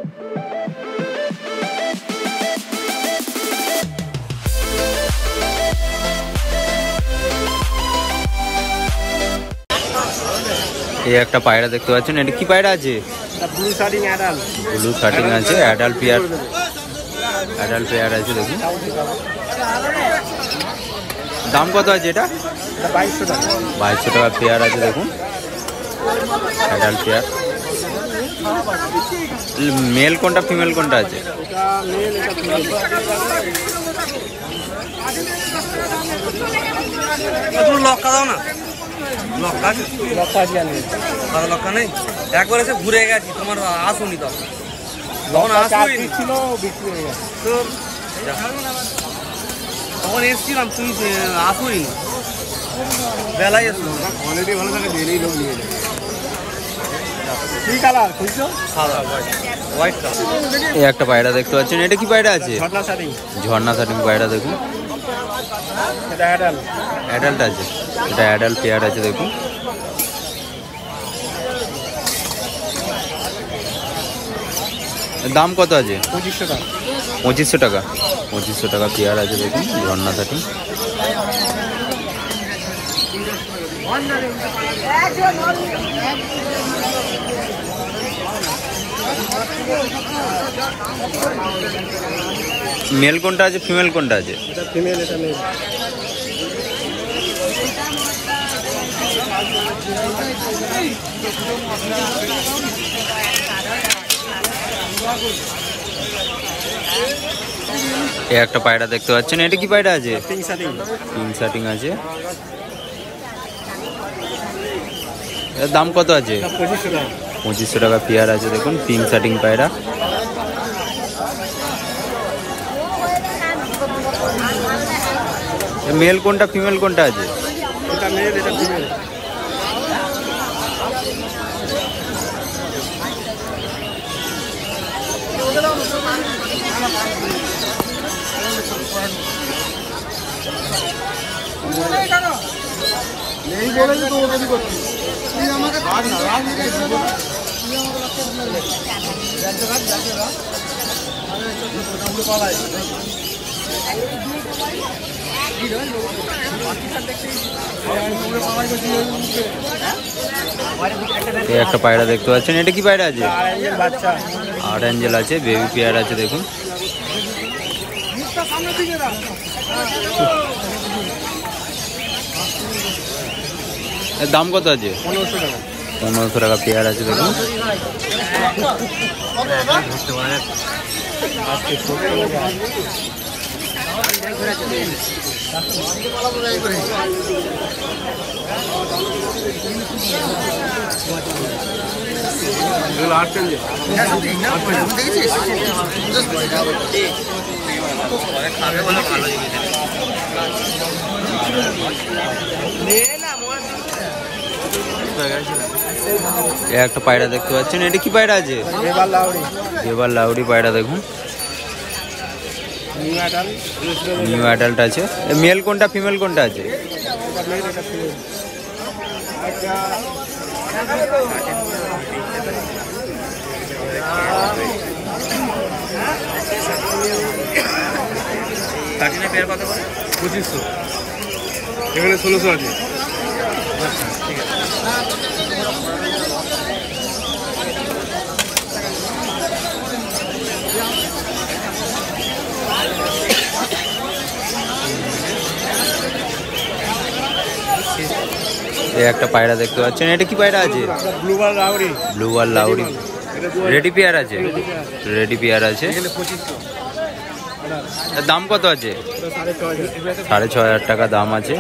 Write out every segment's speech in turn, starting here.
এই একটা পায়রা দেখতে পাচ্ছেন, এটা কি পায়রা আছে? ব্লু শার্টিং অ্যাডাল্ট। ব্লু শার্টিং আছে, অ্যাডাল্ট পেয়ার, অ্যাডাল্ট পেয়ার আছে দেখুন। দাম কত আছে এটা? 2200 টাকা। 2200 টাকা পেয়ার আছে দেখুন, অ্যাডাল্ট পেয়ার। মেল কোনটা ফিমেল কোনটা আছে? এটা মেল, এটা ফিমেল। তুমি লক্কা দাও না, লক্কা আছে? লক্কা আছে জানি আর লক্কা নেই, একবার এসে ঘুরে গেছি, তোমার আসুনি তখন, তখন আসুই ছিল, বিক্রি হয়ে গেছে। তো তখন এসছিলাম, তুমি আসুই না, বেলায় এসলো। কোয়ালিটি ভালো থাকে, ডেলি লোক নিয়ে যায়। কি কালার খুঁজছো? সাদা হোয়াইট কালার। এই একটা পায়রা দেখতে পাচ্ছেন, এটা কি পায়রা আছে? ঝর্ণা শার্টিং। ঝর্ণা শার্টিং পায়রা দেখুন, এটা অ্যাডাল্ট। অ্যাডাল্ট আছে, এটা অ্যাডাল্ট পেয়ার আছে দেখুন। দাম কত আছে? 2500 টাকা। 2500 টাকা। 2500 টাকা পেয়ার আছে দেখুন, ঝর্ণা শার্টিং। মেল কোনটা আছে, ফিমেল কোনটা আছে? এটা ফিমেল, এটা মেল। এই একটা পায়রা দেখতে পাচ্ছেন, এটা কি পায়রা আছে? পিঙ্ক শার্টিং। পিঙ্ক শার্টিং আছে। এর দাম কত আছে? 2500 টাকা। 2500 টাকা পেয়ার আছে দেখুন, পিঙ্ক শার্টিং পায়রা। মেল কোনটা ফিমেল কোনটা আছে? এটা মেল, এটা ফিমেল। নেই বলেছি তো ওটা করছি। তুই আমাকে রাগ না, রাগ নিয়ে তুই আমাকে পালাই। এই একটা পায়রা দেখতে পাচ্ছেন, এটা কি পায়রা আছে? বাচ্চা। আর অ্যাঞ্জেল আছে, বেবি পেয়ার আছে দেখুন। এর দাম কত আছে? 1500 টাকা। 1500 টাকা পেয়ার আছে দেখুন। একটা পায়রা দেখতে পাচ্ছেন, এটা কি পায়রা আছে? এবার লাউরি। এবার লাউরি পায়রা দেখুন, নিউ অ্যাডাল্ট। নিউ অ্যাডাল্ট আছে। মেল কোনটা ফিমেল কোনটা আছে? এটা মেল, এটা ফিমেল। কাটিনে পেয়ার কত করে? 2500। এখানে 1600 আছে। আচ্ছা ঠিক আছে। এই একটা পায়রা দেখতে পাচ্ছেন, এটা কি পায়রা আছে? ব্লু বার লাউরি। ব্লু আর লাউরি রেডি পেয়ার আছে, রেডি পেয়ার আছে। এখানে 2500। এর দাম কত আছে? 6500। 6500 টাকা দাম আছে।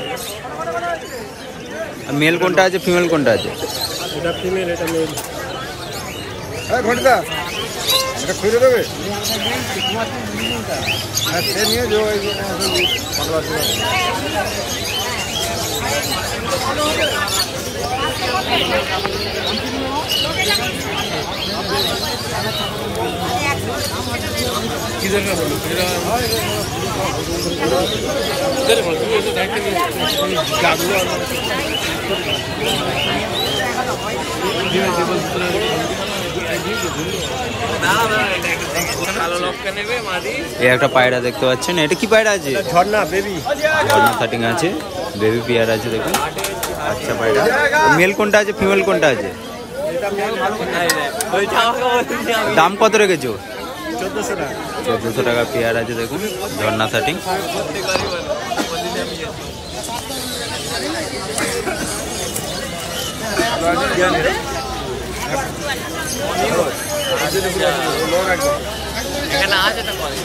মেল কোনটা আছে, ফিমেল কোনটা আছে? এটা ফিমেল, এটা মেল। ঘন্টা এটা খুলে দেবে। সে নিয়ে যাও, এই কি দরকার বলো? এই একটা পায়রা দেখতে পাচ্ছেন, এটা কি পায়রা আছে? ঝর্ণা বেবি, ঝর্ণা সেটিং আছে, বেবি পেয়ার আছে দেখুন। আচ্ছা পায়রা, মেল কোনটা আছে ফিমেল কোনটা আছে? দাম কত রেখেছো? 1400 টাকা। 1400 টাকা পেয়ার আছে দেখুন, ঝর্ণা সেটিং। এখানে আছে তো করে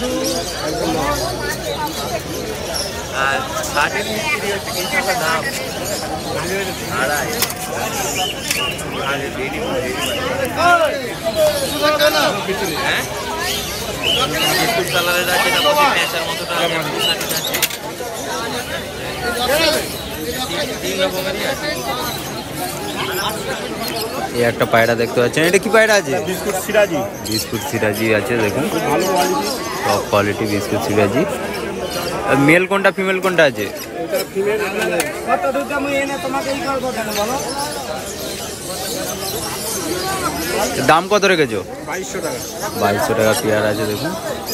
আর 60 মিস্ত্রি হচ্ছে কিন্তু ওটা দাম আড়াই আরে দেরি হ্যাঁ বিস্কুট কালারের আছে না প্যাঁচার মতো টাকা আছে 3 রকমেরই আছে। এই একটা পায়রা দেখতে পাচ্ছেন, এটা কি পায়রা আছে? বিস্কুট সিরাজি, বিস্কুট সিরাজি আছে দেখুন, ভালো কোয়ালিটি। টপ কোয়ালিটি বিস্কুট সিরাজি। মেল কোনটা ফিমেল কোনটা আছে? এটা ফিমেল। কত দুধ আমি এনে তোমাকে এই করব কেন বলো? দাম কত রেখেছো? 2200 টাকা। 2200 টাকা পেয়ার আছে দেখুন।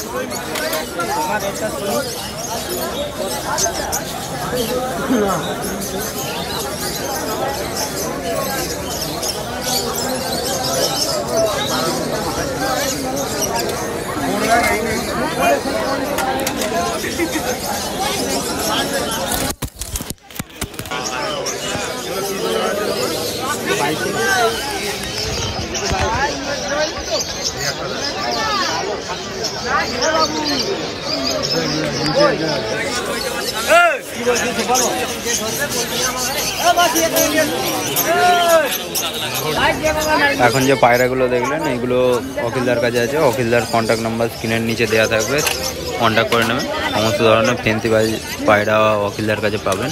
এখন যে পায়রাগুলো দেখলেন এইগুলো অখিলদার কাছে আছে, অখিলদার কন্ট্যাক্ট নাম্বার স্ক্রিনের নিচে দেওয়া থাকবে, কন্ট্যাক্ট করে নেবেন। সমস্ত ধরনের ফেন্সি পায়রা অখিলদার কাছে পাবেন।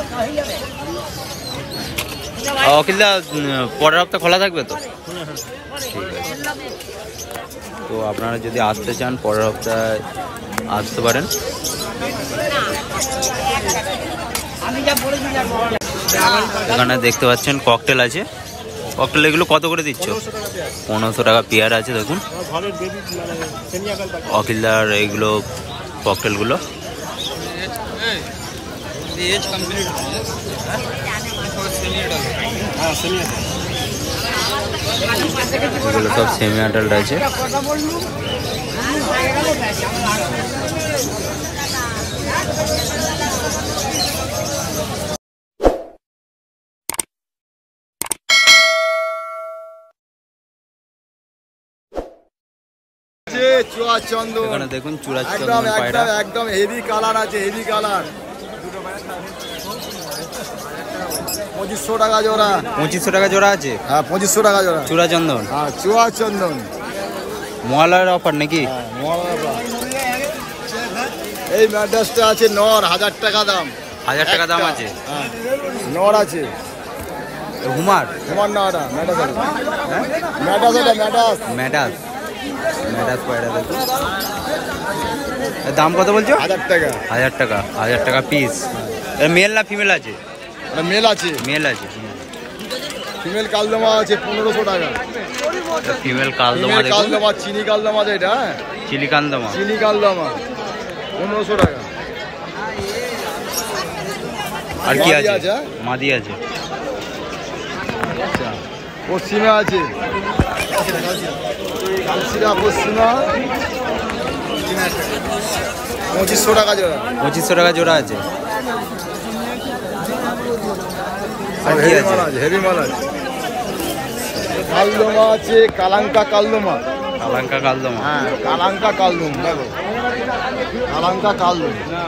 অখিলদা পরের হপ্তাহ খোলা থাকবে তো? ঠিক আছে, তো আপনারা যদি আসতে চান পরের হপ্তাহে আসতে পারেন। এখানে দেখতে পাচ্ছেন ককটেল আছে, ককটেল এগুলো কত করে দিচ্ছ? 1500 টাকা পেয়ার আছে দেখুন, অখিলদার এইগুলো ককটেলগুলো। এগুলো সব সেমি অ্যাডাল্ট আছে। চুয়াচন্দন, এখানে দেখুন একদম চূড়াচন্দন পায়রা, একদম একদম হেভি কালার আছে, হেভি কালার। 2500 টাকা জোড়া। 2500 টাকা জোড়া আছে। হ্যাঁ 2500 টাকা জোড়া। চূড়াচন্দন, হ্যাঁ চুয়াচন্দন মহালয়ার অফার নাকি? এই ম্যাডাসটা আছে নর, 1000 টাকা দাম। 1000 টাকা দাম আছে। হ্যাঁ নর আছে। হুমার, হুমার না ওটা ম্যাডাস আছে। ম্যাডাস এটা ম্যাডাস। ম্যাডাস, ম্যাডাস পায়রা দেখুন। দাম কত বলছো? 1000 টাকা। 1000 টাকা, 1000 টাকা পিস। মেল না ফিমেল আছে? মেল আছে। মেল আছে। ফিমেল কালদমা আছে 1500 টাকা। ফিমেল কালদমা দেখুন, কালদমা চিনি কালদমা এটা, চিলি কালদমা, চিনি কালদমা 1500 টাকা। আর কি মাদি আছে? আছে? মাদি আছে। পশ্চিমে আছে কালসিরা, পশ্চিমা 2500 টাকা জোড়া। 2500 টাকা জোড়া আছে। আর কি আছে? হেভি মাল আছে। কালদমা আছে, কালাঙ্কা কালদমা। কালাঙ্কা কালদমা, হ্যাঁ কালাঙ্কা কালদম, দেখো কালাঙ্কা কালদম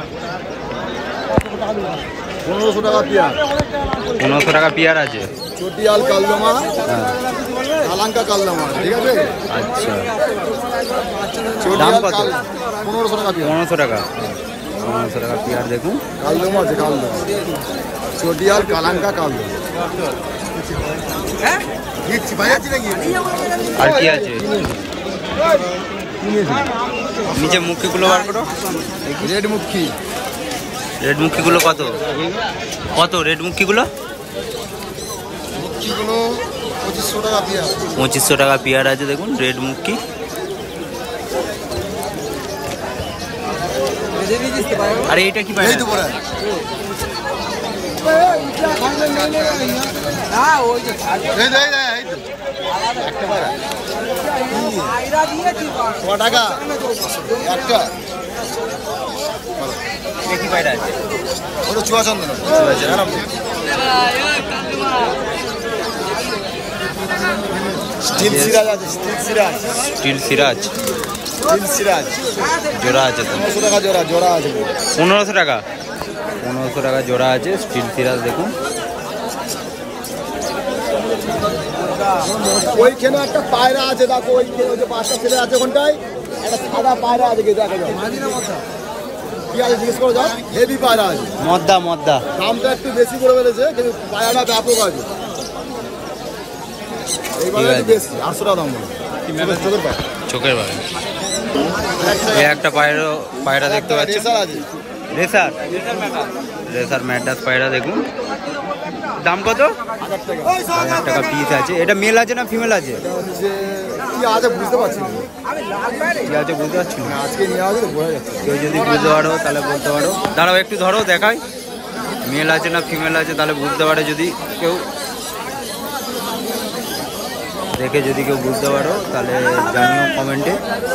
1500 টাকা পেয়ার। 1500 টাকা পেয়ার আছে। চটিয়াল কালদমা, কালাঙ্কা কালদমা, ঠিক আছে। আচ্ছা, চটিয়াল কত? 1500 টাকা পেয়ার। 1500 টাকা, 1500 টাকা পেয়ার দেখুন। কালদমা আছে, কালদম চটিয়াল কালাঙ্কা কালদম। আর কি আছে? নিচে মুখিগুলো বার করো। রেড মুখী, রেড মুখিগুলো কত? কত রেড মুখিগুলো? মুখীগুলো 2500 টাকা পেয়ার আছে দেখুন, রেড মুক্কি। আরে এটা কি পায়রা? টাকা একটা কি পায়রা আছে? ওটা চুয়াচন্দন। স্টিল সিরাজ আছে, স্টিল সিরাজ। স্টিল সিরাজ, স্টিল সিরাজ জোড়া আছে তো? 1500 টাকা জোড়া, জোড়া আছে 1500 টাকা। 1500 টাকা জোড়া আছে স্টিল সিরাজ দেখুন। ওইখানে একটা পায়রা আছে, দেখো ওইখানে ওই যে 5টা ছেলে আছে ওখানটায় একটা সাদা পায়রা আছে, দেখা যায় কি আছে জিজ্ঞেস করে যাও। হেভি পায়রা আছে, মদ্দা মদ্দা। দামটা একটু বেশি করে ফেলেছে কিন্তু পায়রাটা ব্যাপক আছে। এইবারে একটু বেশি 800 টাকা দাম বলে চোখের পায়রা। চোখের পায়রা। এই একটা পায়রা দেখতে পাচ্ছি, রেসার আছে। রেসার, রেসার ম্যাডাস পায়রা দেখুন। দাম কত? 1000 টাকা। 1000 টাকা পিস আছে। এটা মেল আছে না ফিমেল আছে? এটা হচ্ছে কি আছে বুঝতে পারছি না, কি আছে বুঝতে পারছি না। আজকে নিয়ে আসবে তো বোঝা যাচ্ছে। কেউ যদি বুঝতে পারো তাহলে বলতে পারো। দাঁড়াও একটু ধরো দেখাই, মেল আছে না ফিমেল আছে, তাহলে বুঝতে পারে যদি কেউ দেখে, যদি কেউ বুঝতে পারো তাহলে জানিও কমেন্টে।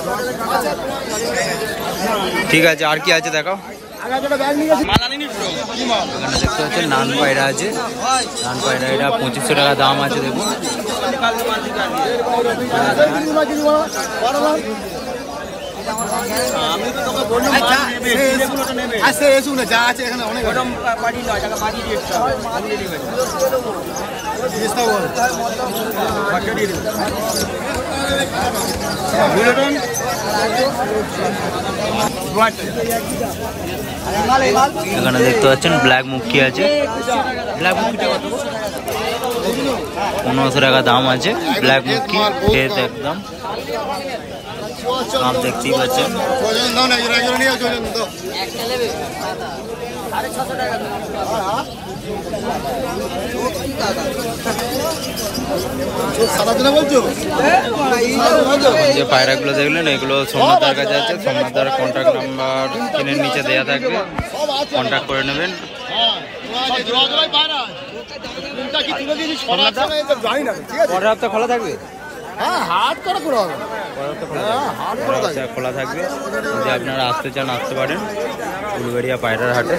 ঠিক আছে, আর কি আছে দেখাও। এখানে দেখতে পাচ্ছেন নান পায়রা আছে, নান পায়রা। এটা 2500 টাকা দাম আছে দেখুন। যা আছে এখানে অনেক এখানে দেখতে পাচ্ছেন ব্ল্যাক মুক্কি আছে। ব্ল্যাক মুক্কিটা কত? 1500 টাকা দাম আছে। ব্ল্যাক মুক্কি ফেস একদম, आप দেখতেই পাচ্ছেন। যে পায়রাগুলো দেখলেন এগুলো সোমনাথদার কাছে আছে। সোমনাথদার কন্ট্যাক্ট নাম্বার স্ক্রিনের নিচে দেওয়া থাকবে, কন্ট্যাক্ট করে নেবেন। পরের হপ্তাহ খোলা থাকবে? হ্যাঁ, হাট করা করে হবে। খোলা থাকবে, যদি আপনারা আসতে চান আসতে পারেন উলুবেড়িয়া পায়রার হাটে।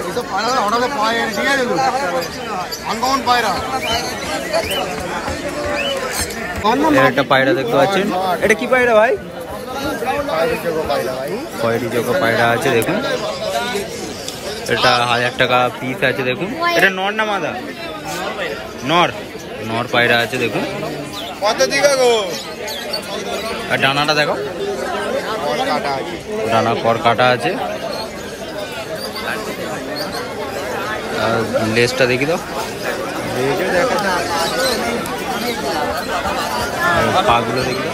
একটা পায়রা দেখতে পাচ্ছেন, এটা কি পায়রা ভাই? খয়েরি চোখো পায়রা আছে দেখুন। এটা 1000 টাকা পিস আছে দেখুন। এটা নর না মাদা? নর, নর পায়রা আছে দেখুন। আর ডানাটা দেখো, ডানা কর কাটা আছে। আর লেজটা দেখি তো, পাগুলো দেখি তো,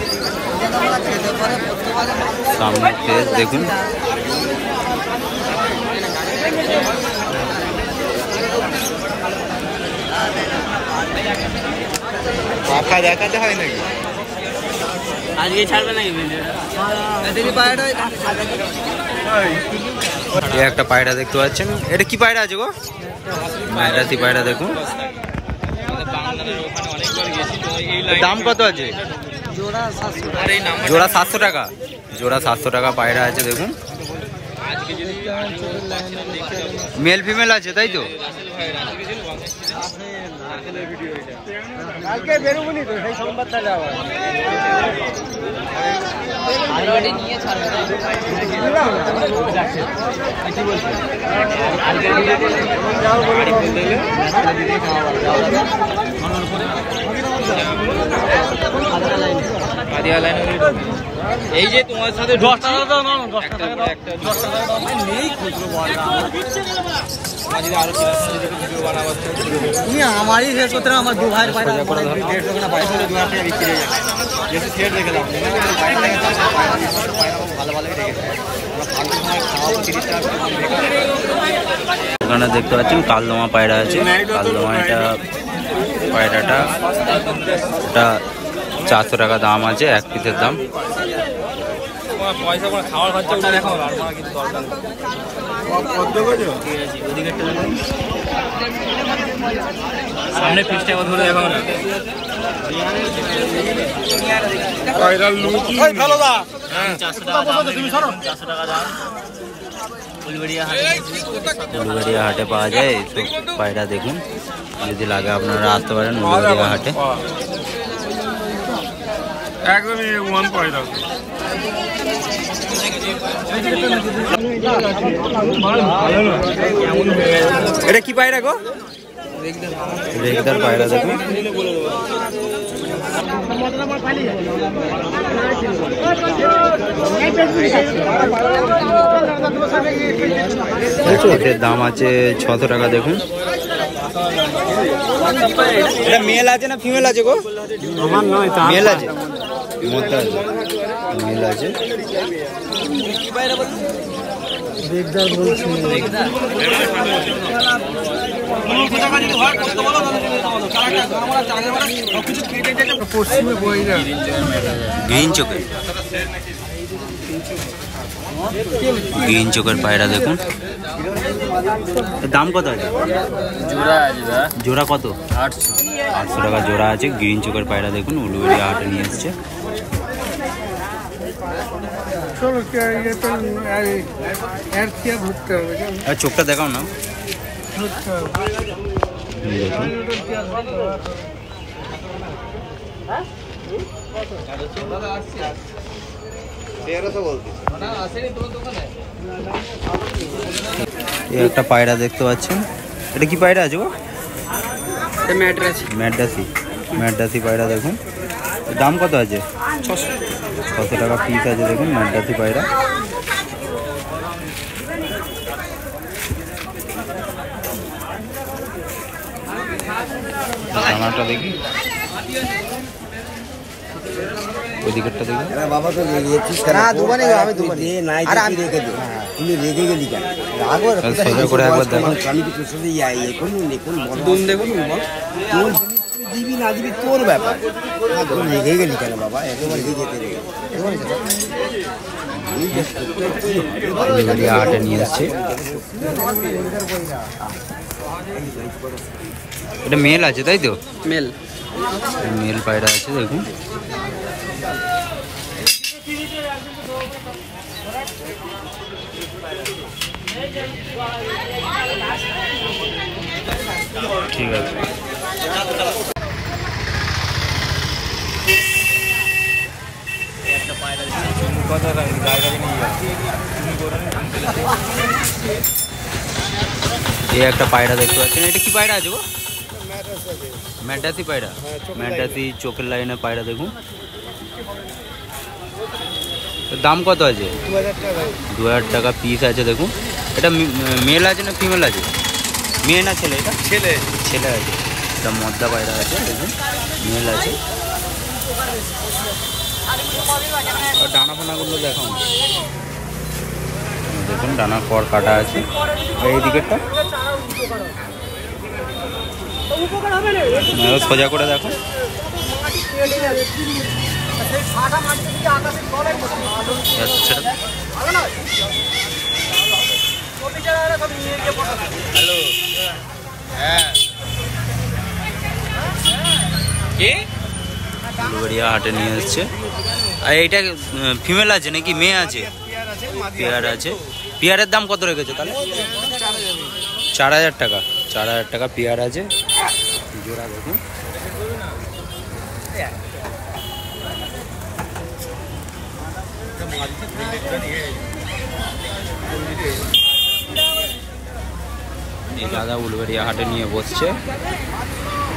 সামনে ফেস দেখুন। পাখা দেখাতে হয় নাকি? আজকে ছাড়বে নাকি ভিডিওটা? একটা পায়রা দেখতে পাচ্ছেন, এটা কি পায়রা আছে গো? মাইরাতি পায়রা দেখুন। দাম কত আছে? জোড়া 700 টাকা। জোড়া 700 টাকা পায়রা আছে দেখুন। মেল ফিমেল আছে তাই তো? কালকে বেরোবো নি তো, সেই সোমবার তাহলে আবার নিয়ে ছাড়বে। এই যে তোমার সাথে 10 টাকা দাও না, 10 টাকা দাও, 10 টাকা দাও নেই খুচরো বড়া। আমারই শেষ করতে আমার দু ভাইয়ের পায়রা 150 টাকা পায়রা 2000 টাকা বিক্রি হয়ে যাবে। যেসে শেয়ার দেখে দাও ভালো ভালো রেখেছে। এখানে দেখতে পাচ্ছেন কালদমা পায়রা আছে। কালদমা এটা পায়রাটা এটা 400 টাকা দাম আছে, এক পিসের দাম। পয়সা করে খাওয়ার খরচা ওটা দেখো, আর আমার কিছু দরকার নেই। সামনে ফিক্সটা কত ধরে দেখো না। উলুবেড়িয়া হাটে পাওয়া যায় এইসব পায়রা। দেখুন, যদি লাগে আপনারা আসতে পারেন উলুবেড়িয়া হাটে। একদমই ওয়ান পায়রা। এটা কি পায়রা গো? রেগদার পায়রা। দেখুন, এর দাম আছে 600 টাকা। দেখুন, এটা মেল আছে না ফিমেল আছে গো? মেল আছে, মধ্যে আছে, মেল আছে। গ্রিন চোখের, গ্রিন চোখের পায়রা। দেখুন, দাম কত আছে? জোড়া কত? 800 টাকা জোড়া আছে। গ্রিন চোখের পায়রা দেখুন, উলুবেড়িয়া হাটে নিয়ে এসছে। চোখটা দেখাও না। একটা পায়রা দেখতে পাচ্ছেন, এটা কি পায়রা আছে গো? ম্যাড্রাসি, ম্যাড্রাসি পায়রা। দেখুন, দাম কত আছে? 600 টাকা পিস আছে। দেখুন, ম্যাড্রাসি পায়রা। দানাটা দেখি, ওদিকেরটা দেখি। বাবা তো না দুবারে আমি দুবারে নাই রেখে দে, তুমি রেখে গেলি কেন? সোজা করে একবার দেখুন। আমি তো তোর সাথে এখন দুন দেখুন, তোর দিবি না দিবি তোর ব্যাপার। তুই রেখে গেলি কেন বাবা? একেবারে রেখে যেতে রে। উলুবেড়িয়া হাটে নিয়ে এসছে। এটা মেল আছে তাই তো? মেল মেল পায়রা আছে। দেখুন, ঠিক আছে। এই একটা পায়রা দেখতে পাচ্ছেন, এটা কি পায়রা আছে গো? ম্যাড্রাসি পায়রা, ম্যাড্রাসি চোখের লাইনে পায়রা। দেখুন, দাম কত আছে? 2000 টাকা পিস আছে। দেখুন, এটা মেল আছে না ফিমেল আছে? মেয়ে না ছেলে? এটা ছেলে, ছেলে আছে। এটা মদ্দা পায়রা আছে। দেখুন, মেল আছে। ডানা ফানাগুলো দেখাও। দেখুন, ডানার পর কাটা আছে। এই দিকেরটা সোজা করে দেখো। হ্যালো, হ্যাঁ, উলুবেড়িয়া হাটে নিয়ে এসছে। আর এইটা ফিমেল আছে নাকি মেয়ে আছে? পেয়ার আছে। পেয়ারের দাম কত রেখেছে তাহলে? 4000 টাকা। 4000 টাকা পেয়ার আছে। জোড়া দেখুন, এই দাদা উলুবেড়িয়া হাটে নিয়ে বসছে।